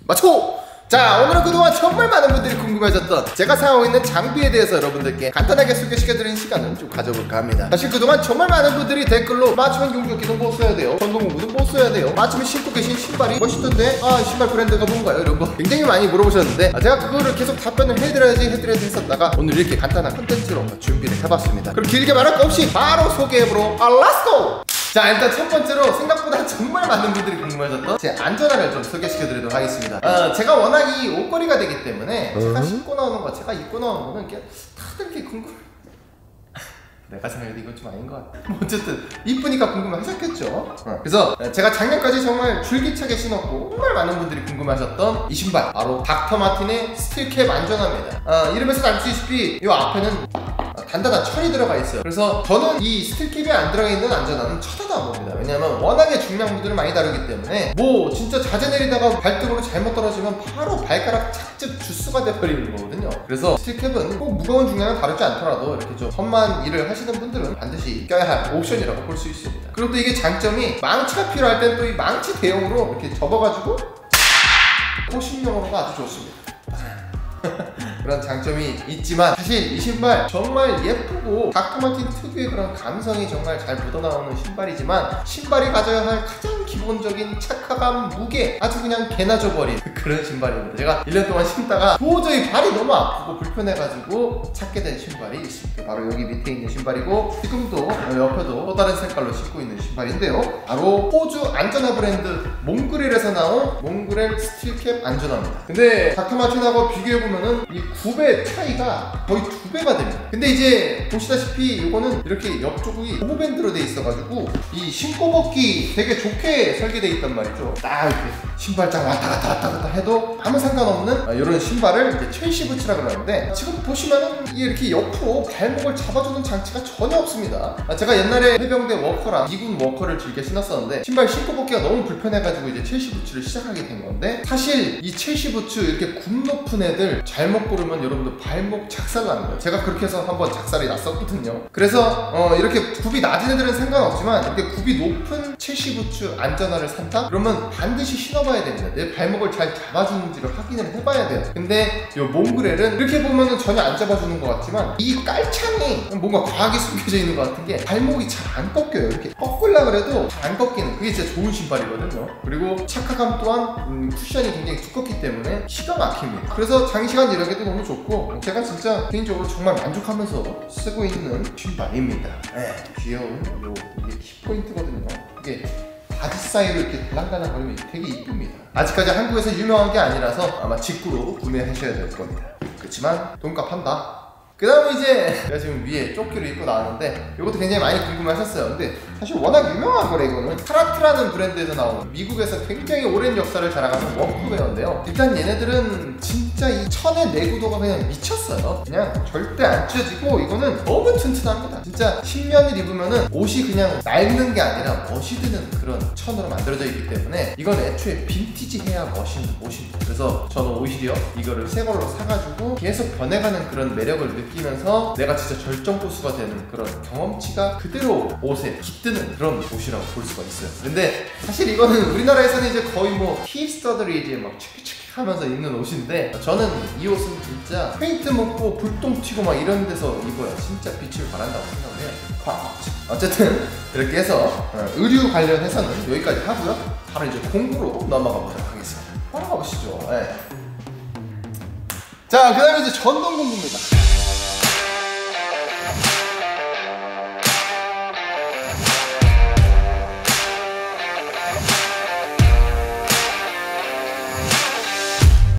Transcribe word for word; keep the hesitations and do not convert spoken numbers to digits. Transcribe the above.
맞춰! 자, 오늘은 그동안 정말 많은 분들이 궁금해하셨던 제가 사용하고 있는 장비에 대해서 여러분들께 간단하게 소개시켜드리는 시간을 좀 가져볼까 합니다. 사실 그동안 정말 많은 분들이 댓글로 맞춤형 용접기는 뭐 써야 돼요? 전동공구는 뭐 써야 돼요? 맞춤에 신고 계신 신발이 멋있던데? 아, 신발 브랜드가 뭔가요? 이런 거 굉장히 많이 물어보셨는데 아, 제가 그거를 계속 답변을 해드려야지 해드려야지 했었다가 오늘 이렇게 간단한 콘텐츠로 준비를 해봤습니다. 그럼 길게 말할 거 없이 바로 소개해보러 아, 렛츠고! 자, 일단 첫 번째로 생각보다 정말 많은 분들이 궁금해하셨던 제 안전화를 좀 소개시켜드리도록 하겠습니다. 어, 제가 워낙 이 옷걸이가 되기 때문에 제가 신고 나오는 거, 제가 입고 나오는 거는 이렇게 다들 이렇게 궁금해. 내가 생각해도 이건 좀 아닌 것 같아. 뭐 어쨌든 이쁘니까 궁금하셨겠죠. 어, 그래서 제가 작년까지 정말 줄기차게 신었고 정말 많은 분들이 궁금하셨던 이 신발, 바로 닥터 마틴의 스틸캡 안전화입니다. 어, 이름에서 알다시피 이 앞에는 단단한 철이 들어가 있어요. 그래서 저는 이 스틸캡이 안 들어가 있는 안전화는 쳐다도 안 봅니다. 왜냐면 워낙에 중량부들을 많이 다루기 때문에 뭐 진짜 자재 내리다가 발등으로 잘못 떨어지면 바로 발가락 착즙 주스가 돼버리는 거거든요. 그래서 스틸캡은 꼭 무거운 중량을 다루지 않더라도 이렇게 좀 험한 일을 하시는 분들은 반드시 껴야 할 옵션이라고 볼 수 있습니다. 그리고 또 이게 장점이 망치가 필요할 땐 또 이 망치 대용으로 이렇게 접어가지고 호신용으로가 아주 좋습니다. 그런 장점이 있지만 사실 이 신발 정말 예쁘고 닥터 마틴 특유의 그런 감성이 정말 잘 묻어나오는 신발이지만 신발이 가져야 할 가장 기본적인 착화감, 무게 아주 그냥 개나 줘버린 그런 신발입니다. 제가 일 년 동안 신다가 도저히 발이 너무 아프고 불편해가지고 찾게 된 신발이 있습니다. 바로 여기 밑에 있는 신발이고 지금도 옆에도 또 다른 색깔로 신고 있는 신발인데요, 바로 호주 안전화 브랜드 몽그렐에서 나온 몽그렐 스틸캡 안전화입니다. 근데 닥터 마틴하고 비교해보면은 이 굽의 차이가 거의 두 배가 됩니다. 근데 이제 보시다시피 이거는 이렇게 옆쪽이 고무밴드로 돼 있어가지고 이 신고 벗기 되게 좋게 설계되어 있단 말이죠. 딱 이렇게 신발장 왔다 갔다 왔다 갔다 해도 아무 상관없는 이런 신발을 이제 첼시 부츠라고 하는데 지금 보시면은 이렇게 옆으로 발목을 잡아주는 장치가 전혀 없습니다. 제가 옛날에 해병대 워커랑 미군 워커를 즐겨 신었었는데 신발 신고 벗기가 너무 불편해가지고 이제 첼시 부츠를 시작하게 된 건데, 사실 이 첼시 부츠 이렇게 굽 높은 애들 잘못 고르면 여러분들 발목 작살 나는 거예요. 제가 그렇게 해서 한번 작살이 났었거든요. 그래서 어 이렇게 굽이 낮은 애들은 상관없지만 이렇게 굽이 높은 첼시 부츠 안전화를 산다? 그러면 반드시 신어봐야 됩니다. 내 발목을 잘 잡아주는지를 확인을 해봐야 돼요. 근데 이 몽그렐은 이렇게 보면은 전혀 안 잡아주는 것 같지만 이 깔창이 뭔가 과하게 숨겨져 있는 것 같은 게 발목이 잘 안 꺾여요. 이렇게 꺾으려고 해도 잘 안 꺾이는, 그게 진짜 좋은 신발이거든요. 그리고 착화감 또한 음, 쿠션이 굉장히 두껍기 때문에 기가 막힙니다. 그래서 장시간 일하기도 너무 좋고 제가 진짜 개인적으로 정말 만족하면서 쓰고 있는 신발입니다. 네, 귀여운 요 이게 키포인트거든요. 이게 바지 사이로 이렇게 달랑달랑거리면 되게 이쁩니다. 아직까지 한국에서 유명한 게 아니라서 아마 직구로 구매하셔야 될 겁니다. 그렇지만 돈값 한다. 그 다음에 이제 제가 지금 위에 조끼를 입고 나왔는데 이것도 굉장히 많이 궁금해하셨어요. 근데 사실 워낙 유명한 거래. 이거는 카라트라는 브랜드에서 나온 미국에서 굉장히 오랜 역사를 자랑하는 워크웨어인데요, 일단 얘네들은 진짜 이 천의 내구도가 그냥 미쳤어요. 그냥 절대 안 찢어지고 이거는 너무 튼튼합니다. 진짜 십 년을 입으면은 옷이 그냥 낡는 게 아니라 멋이 드는 그런 천으로 만들어져 있기 때문에 이건 애초에 빈티지해야 멋있는 옷입니다. 그래서 저는 오히려 이거를 새 걸로 사가지고 계속 변해가는 그런 매력을 느끼 느끼면서 내가 진짜 절정보수가 되는 그런 경험치가 그대로 옷에 깃드는 그런 옷이라고 볼 수가 있어요. 근데 사실 이거는 우리나라에서는 이제 거의 뭐 힙스터들이 이제 막 치키치키 하면서 입는 옷인데 저는 이 옷은 진짜 페인트 먹고 불똥 튀고 막 이런 데서 입어야 진짜 빛을 발한다고 생각을 해요. 어쨌든 이렇게 해서 의류 관련해서는 여기까지 하고요. 바로 이제 공구로 넘어가 보도록 하겠습니다. 바로 가보시죠. 네. 자, 그 다음에 이제 전동 공구입니다.